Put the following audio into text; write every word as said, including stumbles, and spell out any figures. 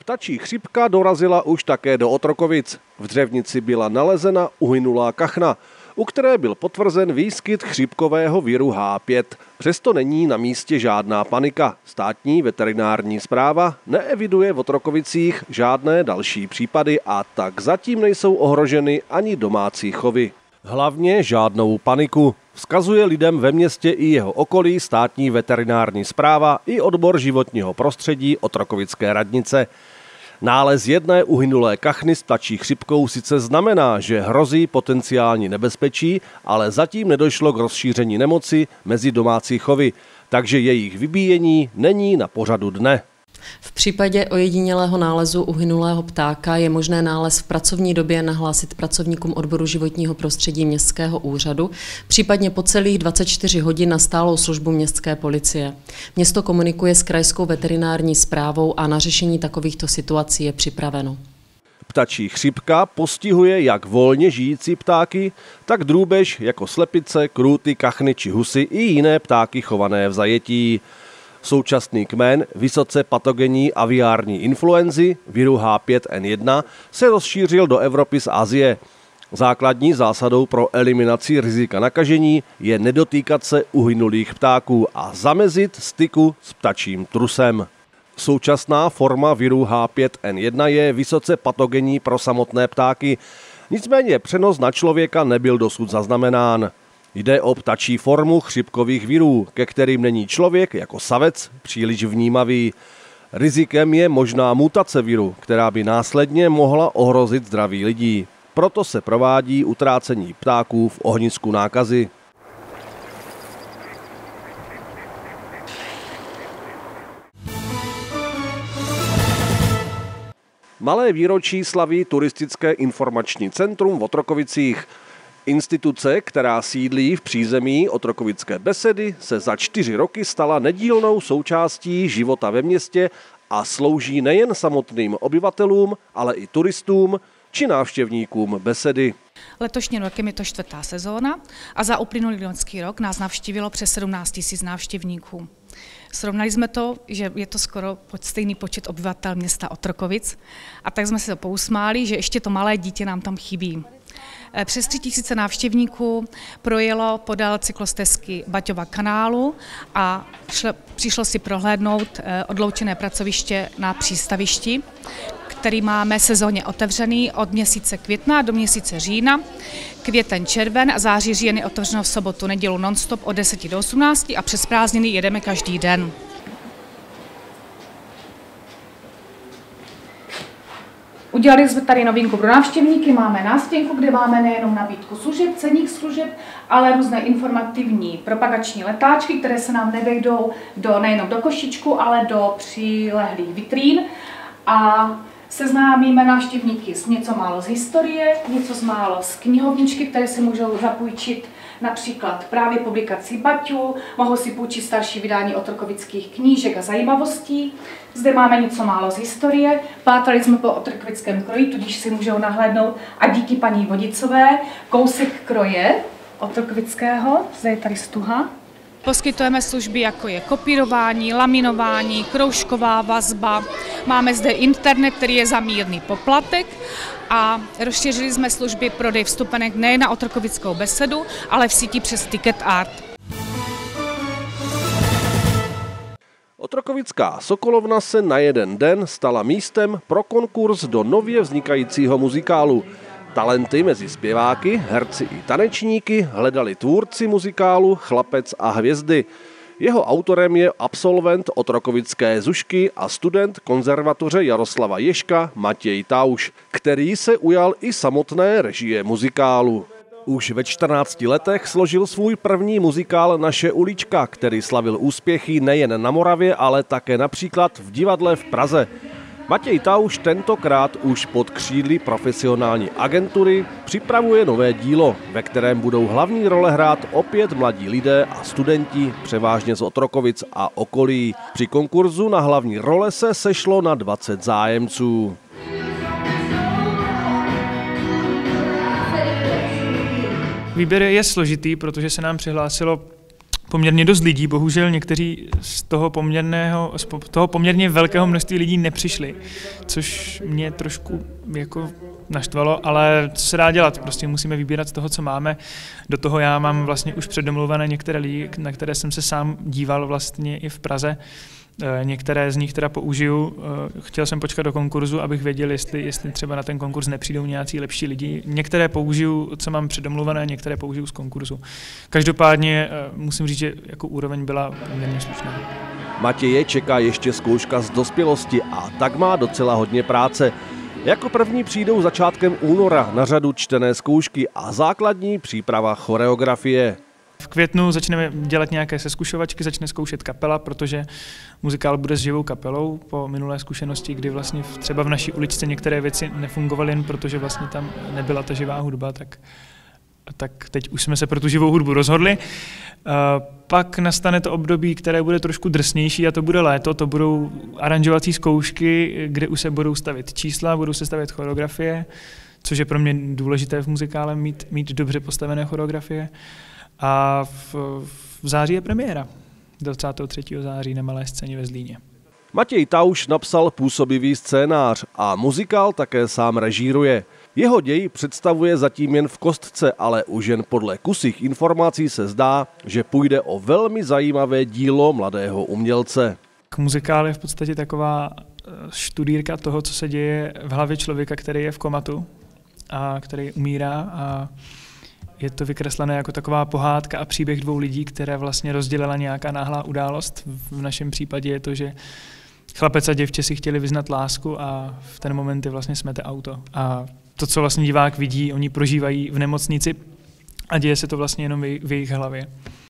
Ptačí chřipka dorazila už také do Otrokovic. V Dřevnici byla nalezena uhynulá kachna, u které byl potvrzen výskyt chřipkového viru H pět. Přesto není na místě žádná panika. Státní veterinární správa neeviduje v Otrokovicích žádné další případy a tak zatím nejsou ohroženy ani domácí chovy. Hlavně žádnou paniku. Vzkazuje lidem ve městě i jeho okolí státní veterinární správa i odbor životního prostředí Otrokovické radnice. Nález jedné uhynulé kachny s ptačí chřipkou sice znamená, že hrozí potenciální nebezpečí, ale zatím nedošlo k rozšíření nemoci mezi domácí chovy, takže jejich vybíjení není na pořadu dne. V případě ojedinělého nálezu uhynulého ptáka je možné nález v pracovní době nahlásit pracovníkům odboru životního prostředí městského úřadu, případně po celých dvacet čtyři hodin na stálou službu městské policie. Město komunikuje s krajskou veterinární správou a na řešení takovýchto situací je připraveno. Ptačí chřipka postihuje jak volně žijící ptáky, tak drůbež jako slepice, krůty, kachny či husy i jiné ptáky chované v zajetí. Současný kmen vysoce patogenní aviární influenzy viru H pět N jedna se rozšířil do Evropy z Asie. Základní zásadou pro eliminaci rizika nakažení je nedotýkat se uhynulých ptáků a zamezit styku s ptačím trusem. Současná forma viru H pět N jedna je vysoce patogenní pro samotné ptáky, nicméně přenos na člověka nebyl dosud zaznamenán. Jde o ptačí formu chřipkových virů, ke kterým není člověk jako savec příliš vnímavý. Rizikem je možná mutace viru, která by následně mohla ohrozit zdraví lidí. Proto se provádí utrácení ptáků v ohnisku nákazy. Malé výročí slaví turistické informační centrum v Otrokovicích. Instituce, která sídlí v přízemí Otrokovické Besedy, se za čtyři roky stala nedílnou součástí života ve městě a slouží nejen samotným obyvatelům, ale i turistům či návštěvníkům Besedy. Letošním rokem je to čtvrtá sezóna a za uplynulý loňský rok nás navštívilo přes sedmnáct tisíc návštěvníků. Srovnali jsme to, že je to skoro stejný počet obyvatel města Otrokovic a tak jsme se to pousmáli, že ještě to malé dítě nám tam chybí. Přes tři tisíce návštěvníků projelo podél cyklostezky Baťova kanálu a šlo, přišlo si prohlédnout odloučené pracoviště na přístavišti, který máme sezónně otevřený od měsíce května do měsíce října. Květen, červen a září, říjen je otevřeno v sobotu, nedělu non-stop od deseti do osmnácti a přes prázdniny jedeme každý den. Udělali jsme tady novinku pro návštěvníky, máme nástěnku, kde máme nejenom nabídku služeb, cenných služeb, ale různé informativní propagační letáčky, které se nám nevejdou do, nejenom do košíčku, ale do přilehlých vitrín. A seznámíme návštěvníky s něco málo z historie, něco málo z knihovničky, které si můžou zapůjčit například právě publikací Baťu, mohou si půjčit starší vydání otrokovických knížek a zajímavostí. Zde máme něco málo z historie, pátrali jsme po otrokovickém kroji, tudíž si můžou nahlédnout a díky paní Vodicové kousek kroje otrokovického, zde je tady stuha. Poskytujeme služby, jako je kopírování, laminování, kroužková vazba. Máme zde internet, který je za mírný poplatek a rozšířili jsme služby prodej vstupenek nejen na Otrokovickou Besedu, ale v síti přes Ticket Art. Otrokovická Sokolovna se na jeden den stala místem pro konkurs do nově vznikajícího muzikálu. Talenty mezi zpěváky, herci i tanečníky hledali tvůrci muzikálu Chlapec a hvězdy. Jeho autorem je absolvent Otrokovické Zušky a student konzervatoře Jaroslava Ježka Matěj Tauš, který se ujal i samotné režie muzikálu. Už ve čtrnácti letech složil svůj první muzikál Naše ulička, který slavil úspěchy nejen na Moravě, ale také například v divadle v Praze. Matěj Tauš tentokrát už pod křídly profesionální agentury připravuje nové dílo, ve kterém budou hlavní role hrát opět mladí lidé a studenti, převážně z Otrokovic a okolí. Při konkurzu na hlavní role se sešlo na dvacet zájemců. Výběr je složitý, protože se nám přihlásilo poměrně dost lidí, bohužel někteří z toho poměrného, z toho poměrně velkého množství lidí nepřišli, což mě trošku jako naštvalo, ale co se dá dělat, prostě musíme vybírat z toho, co máme. Do toho já mám vlastně už předdomluvené některé lidi, na které jsem se sám díval vlastně i v Praze. Některé z nich teda použiju. Chtěl jsem počkat do konkurzu, abych věděl, jestli, jestli třeba na ten konkurs nepřijdou nějací lepší lidi. Některé použiju, co mám předomluvené, některé použiju z konkurzu. Každopádně musím říct, že jako úroveň byla poměrně slušná. Matěje čeká ještě zkouška z dospělosti a tak má docela hodně práce. Jako první přijdou začátkem února na řadu čtené zkoušky a základní příprava choreografie. V květnu začneme dělat nějaké sezkušovačky, začne zkoušet kapela, protože muzikál bude s živou kapelou po minulé zkušenosti, kdy vlastně třeba v naší uličce některé věci nefungovaly jen protože vlastně tam nebyla ta živá hudba, tak, tak teď už jsme se pro tu živou hudbu rozhodli. Pak nastane to období, které bude trošku drsnější a to bude léto, to budou aranžovací zkoušky, kde už se budou stavit čísla, budou se stavět choreografie, což je pro mě důležité v muzikále mít, mít dobře postavené choreografie. A v, v září je premiéra, dvacátého třetího září na Malé scéně ve Zlíně. Matěj Tauš napsal působivý scénář a muzikál také sám režíruje. Jeho děj představuje zatím jen v kostce, ale už jen podle kusých informací se zdá, že půjde o velmi zajímavé dílo mladého umělce. Muzikál je v podstatě taková študírka toho, co se děje v hlavě člověka, který je v komatu a který umírá, a je to vykreslené jako taková pohádka a příběh dvou lidí, které vlastně rozdělila nějaká náhlá událost. V našem případě je to, že chlapec a děvče si chtěli vyznat lásku a v ten moment je vlastně smete auto. A to, co vlastně divák vidí, oni prožívají v nemocnici a děje se to vlastně jenom v jejich hlavě.